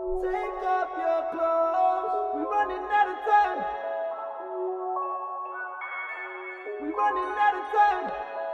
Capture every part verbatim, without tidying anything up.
Take off your clothes, we running out of time. We running out of time.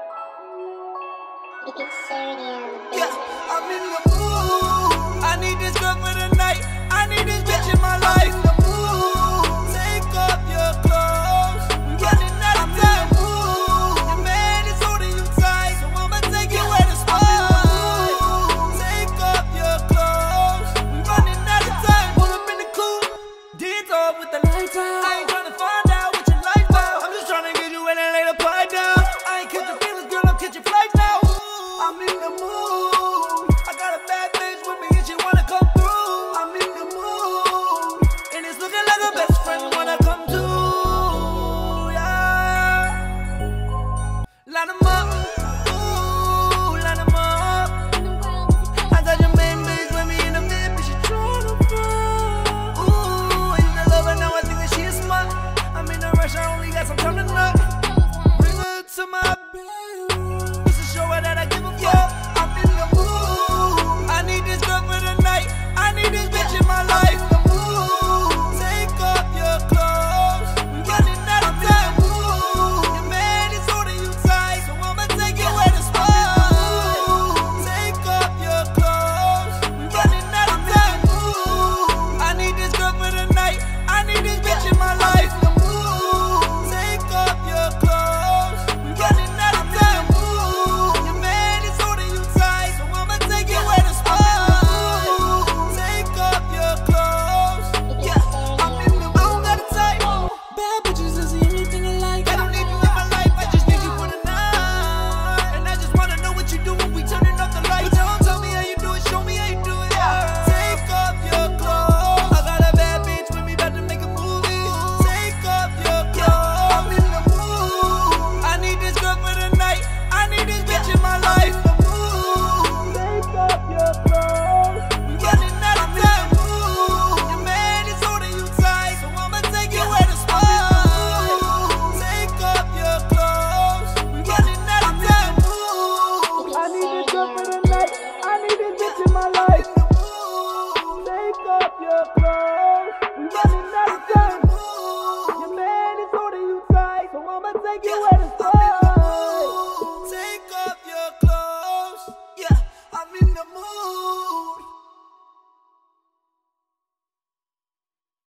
Yeah, I'm in the mood. I need this girl for the night. I need this bitch in my life. I'm in the mood. Take off your clothes. We running out of time. Your man is holding you tight, so I'ma take you where the spot. Take off your clothes. We running out of time. Pull up in the coupe, dance off with the lights out. I ain't tryna find out what your life about. I'm just tryna get you in and lay the pipe down. I ain't catch your feelings, girl, I'm catching flights now. I'm in the mood.